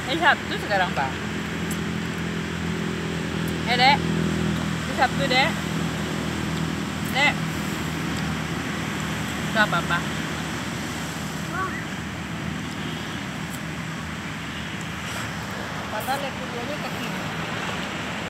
Sabtu sekarang, Pak. Dek. Ini Sabtu, Dek. Dek. Gak apa-apa. Padahal videonya kecil.